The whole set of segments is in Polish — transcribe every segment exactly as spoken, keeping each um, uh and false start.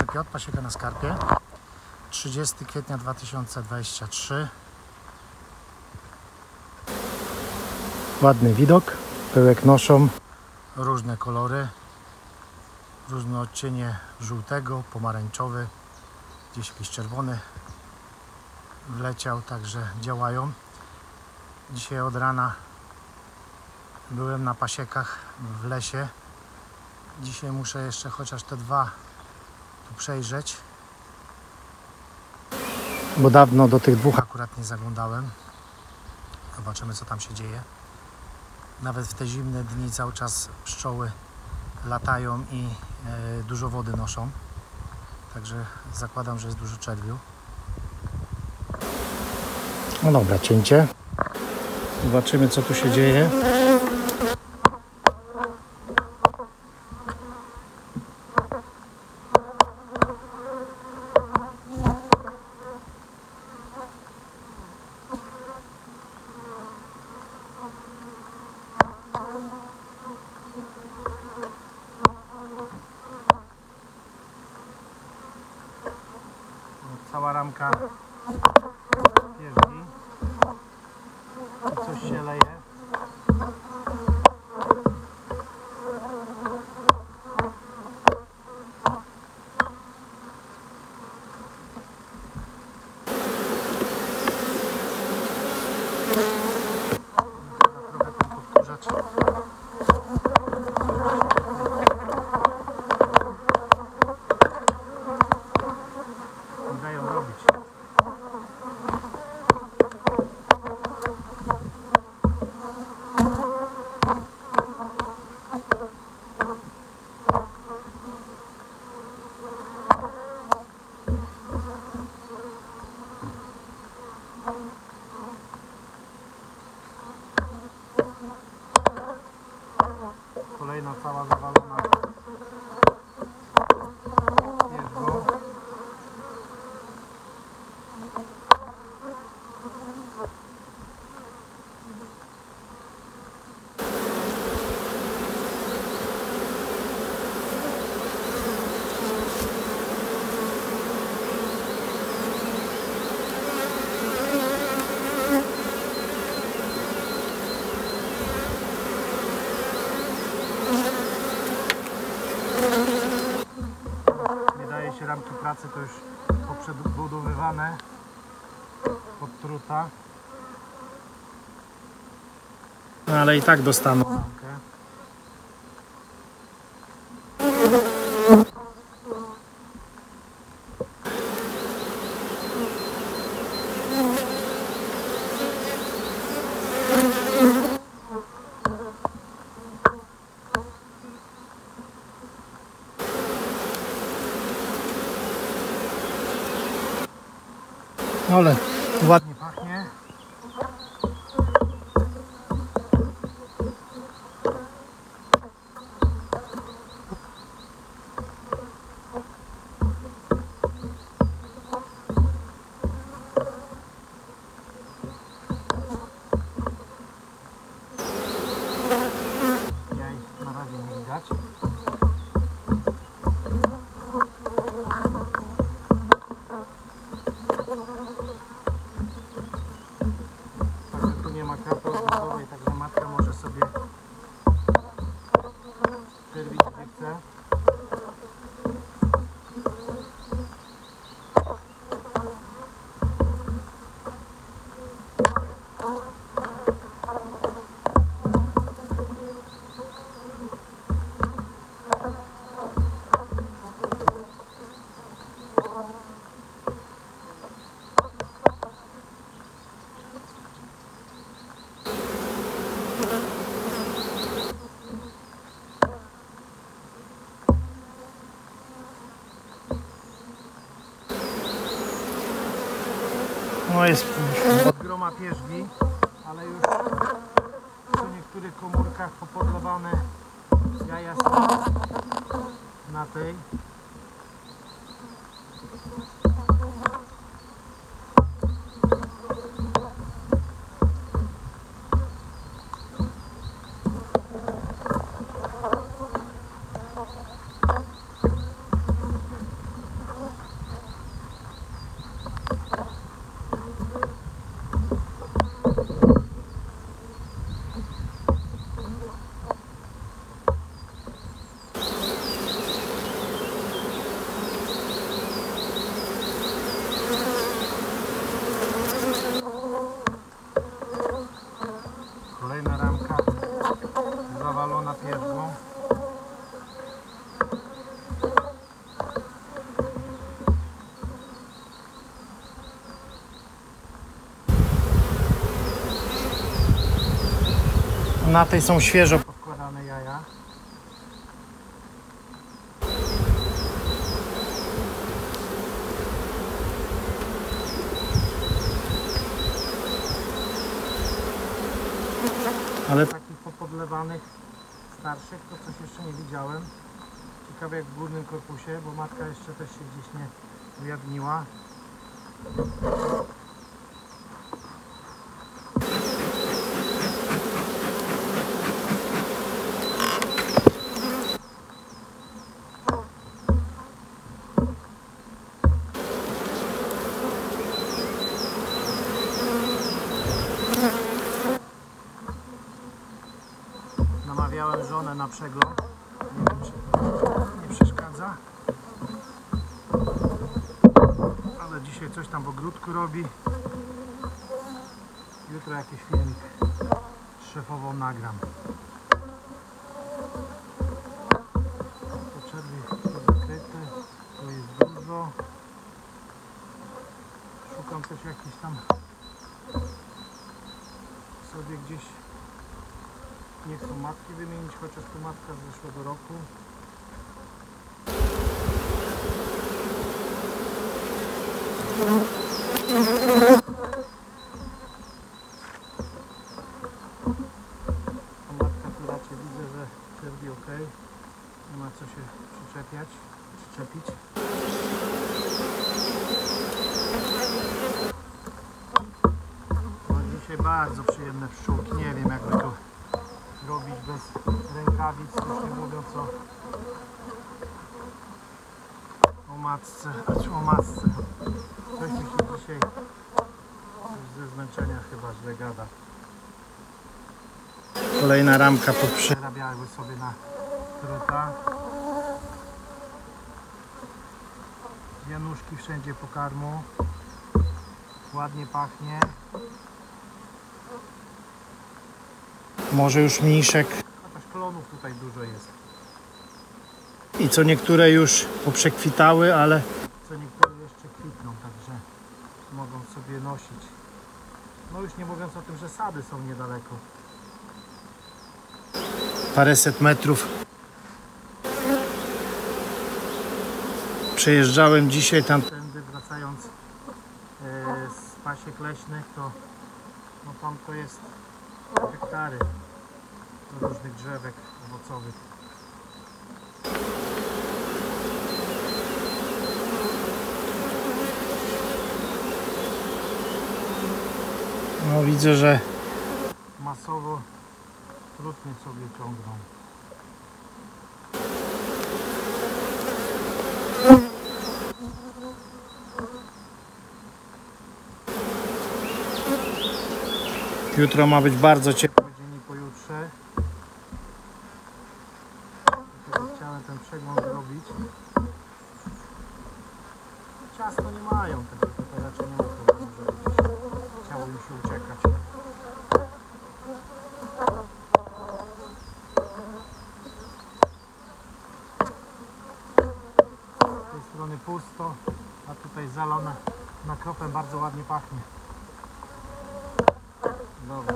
strony Piotr, pasieka na skarpie. trzydziestego kwietnia dwa tysiące dwudziestego trzeciego. Ładny widok, pyłek noszą, różne kolory, różne odcienie żółtego, pomarańczowy, gdzieś jakiś czerwony wleciał, także działają. Dzisiaj od rana byłem na pasiekach w lesie. Dzisiaj muszę jeszcze chociaż te dwa tu przejrzeć, bo dawno do tych dwóch akurat nie zaglądałem. Zobaczymy, co tam się dzieje. Nawet w te zimne dni cały czas pszczoły latają i e, dużo wody noszą. Także zakładam, że jest dużo czerwiu. No dobra, cięcie. Zobaczymy, co tu się dzieje. Cała ramka pierzgi i coś się leje. Trochę ten podkurzacz dają robić. Kolejna cała zawalona pierzgą. Wydaje się, ramki pracy to już poprzebudowywane pod truta. No ale i tak dostaną ramkę. Ale ładnie pachnie. Jaj na razie nie widać. Także tu nie ma karty odbytowej, także matka może sobie czerwić gdzie chce. No jest od groma pierzgi, ale już w niektórych komórkach popodlewane jaja są na tej. na tej są świeżo podkładane jaja. Ale takich popodlewanych starszych to coś jeszcze nie widziałem. Ciekawe jak w górnym korpusie, bo matka jeszcze też się gdzieś nie ujawniła. Namawiałem żonę na przegląd. Nie wiem, czy nie przeszkadza. Ale dzisiaj coś tam w ogródku robi. Jutro jakiś filmik z szefową nagram. Potrzeby zakryte. Tu jest dużo. Szukam też jakiś tam sobie gdzieś. Nie chcą matki wymienić, chociaż tu matka z zeszłego roku. A matka tu raczej widzę, że czerwi ok. Nie ma co się przyczepiać, przyczepić. No, dzisiaj bardzo przyjemne pszczółki. Nie wiem jakby to robić bez rękawic, już nie mówiąc o, o matce, o matce. Coś mi się dzisiaj ze zmęczenia chyba źle gada. Kolejna ramka poprzerabiały sobie na truta. Januszki wszędzie pokarmu. Ładnie pachnie. Może już mniszek. Chociaż klonów tutaj dużo jest. I co niektóre już poprzekwitały, ale co niektóre jeszcze kwitną, także mogą sobie nosić. No już nie mówiąc o tym, że sady są niedaleko. Paręset metrów. Przejeżdżałem dzisiaj tamtędy, wracając e, z pasiek leśnych, to no tam to jest hektary różnych drzewek owocowych. No widzę, że masowo trudnie sobie ciągną. Jutro ma być bardzo ciepły dzień i pojutrze. Dlatego chciałem ten przegląd zrobić. Ciasno nie mają, także tutaj raczej nie ma problemu, żeby gdzieś chciało im się uciekać. Z tej strony pusto, a tutaj zalane nakropem bardzo ładnie pachnie. Dobra.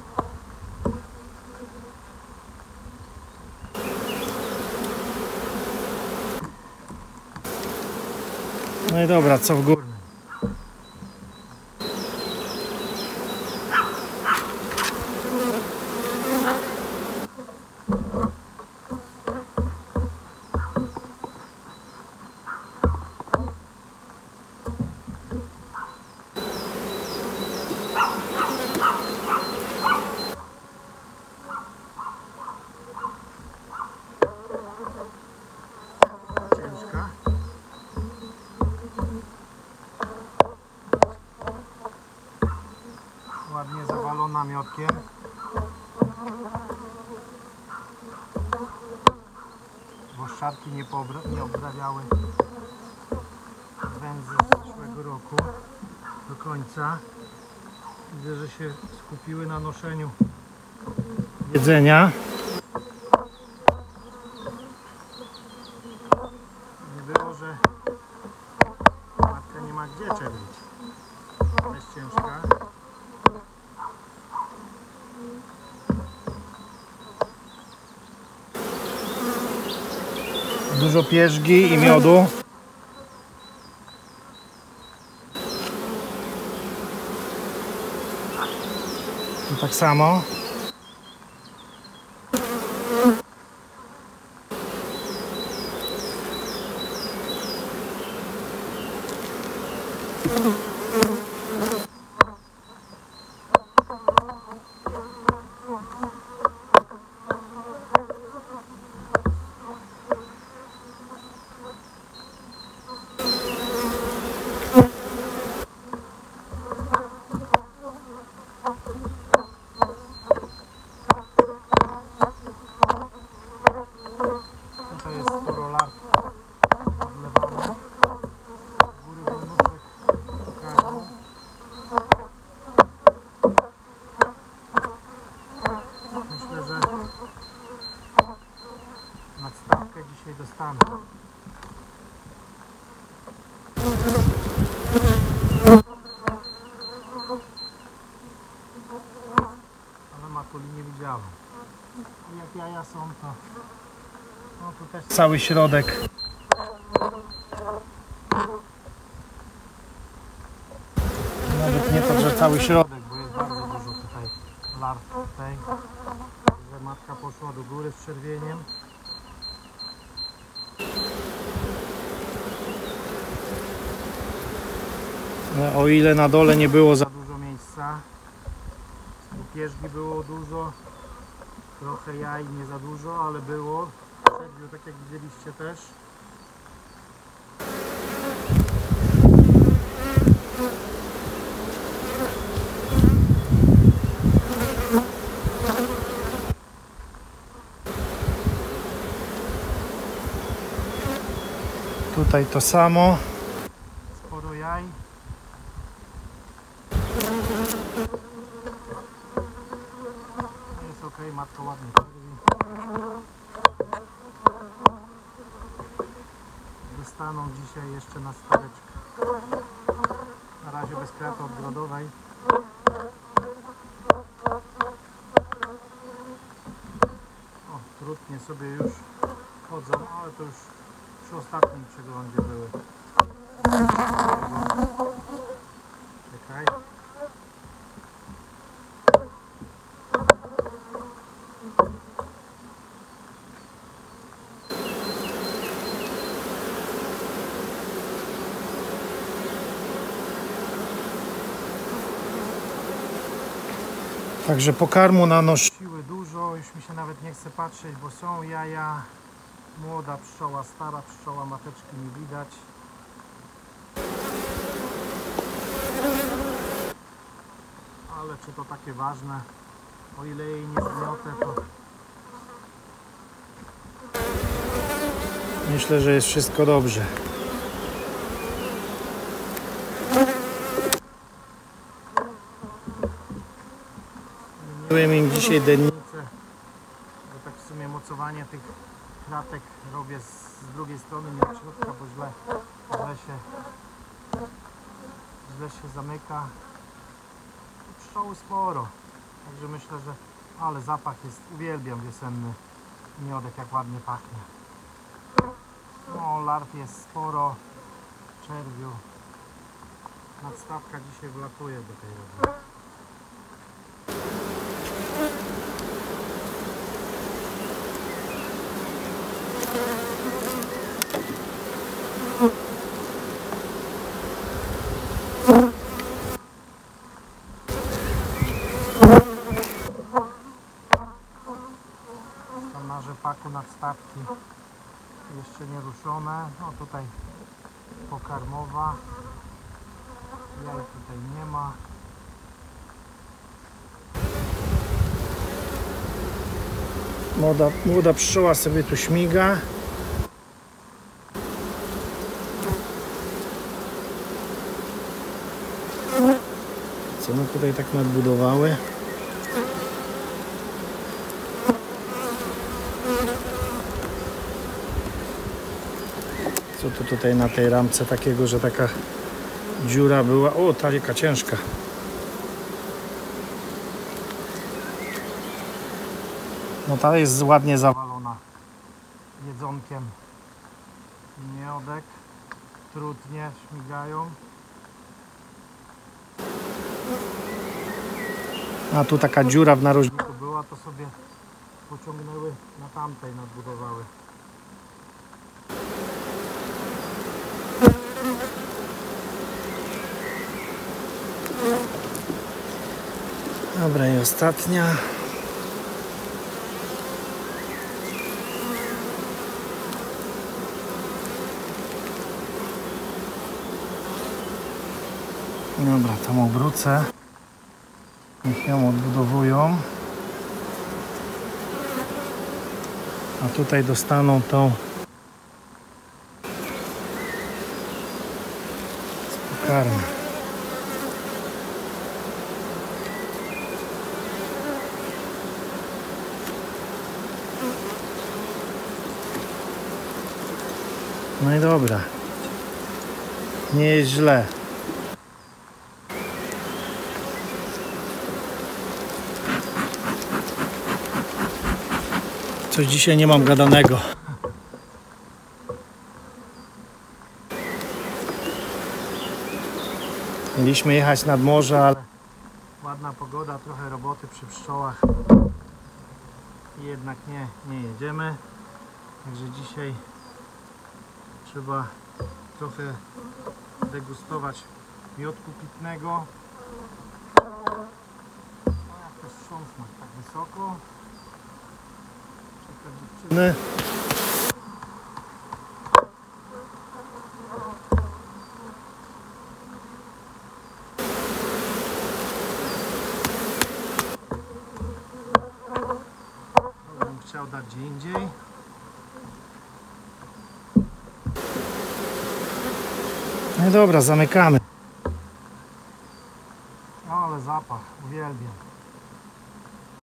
No i dobra, co w górnym? Ładnie zawalona miotkiem. Włoszczarki nie, nie obrabiały węzy z zeszłego roku do końca. Widzę, że się skupiły na noszeniu jedzenia. Nie było, że matka nie ma gdzie czerwić. Jest ciężka. Dużo pierzgi i miodu. Tu tak samo. Tutaj jest sporo lat odlewane. Góry wolnosek pokarmu. Myślę, że nadstawkę dzisiaj dostanę. Ale makuli nie widziałem. I jak jaja są, to no tu też cały środek. Nawet nie to, że cały środek, bo jest bardzo dużo tutaj larw tutaj. Że matka poszła do góry z czerwieniem. No, o ile na dole nie było za dużo miejsca, pierzgi było dużo, trochę jaj nie za dużo, ale było. Czerwiu, tak jak widzieliście też. Tutaj to samo. Sporo jaj. Jest ok, matka ładnie czerwi. Dostaną dzisiaj jeszcze na staweczkę. Na razie bez kraty odgrodowej. O, trudnie sobie już chodzą, ale to już przy ostatnim przeglądzie były. Czekaj. Także pokarmu nanosiły dużo, już mi się nawet nie chce patrzeć, bo są jaja. Młoda pszczoła, stara pszczoła, mateczki nie widać. Ale czy to takie ważne? O ile jej nie zgniotę, to myślę, że jest wszystko dobrze. Byłem im dzisiaj dennicę, bo tak w sumie mocowanie tych kratek robię z, z drugiej strony, nie od środka, bo źle, źle, się, źle się zamyka. Pszczoły sporo, także myślę, że ale zapach jest, uwielbiam wiosenny miodek, jak ładnie pachnie. No, larw jest sporo, czerwiu. Nadstawka dzisiaj wlatuje do tej roboty. Tam na rzepaku nadstawki jeszcze nie ruszone. No tutaj pokarmowa. Jaj tutaj nie ma. Młoda, młoda pszczoła sobie tu śmiga. Co one tutaj tak nadbudowały? Co to tutaj na tej ramce takiego, że taka dziura była? O, ta jaka ciężka. No ta jest ładnie zawalona jedzonkiem. miodek, trudnie śmigają. A tu taka dziura w narożniku była, to sobie pociągnęły na tamtej, nadbudowały. Dobra, i ostatnia. Dobra, tą obrócę. Niech ją odbudowują. A tutaj dostaną tą z pokarmy. No i dobra. Nie jest źle. Coś dzisiaj nie mam gadanego. Mieliśmy jechać nad morze, ale ładna pogoda, trochę roboty przy pszczołach i jednak nie, nie jedziemy. Także dzisiaj trzeba trochę degustować miodku pitnego. No jak to strząsnąć tak wysoko. Czekać dziewczyny. To bym chciał dać gdzie indziej. No dobra, zamykamy. Ale zapach, uwielbiam.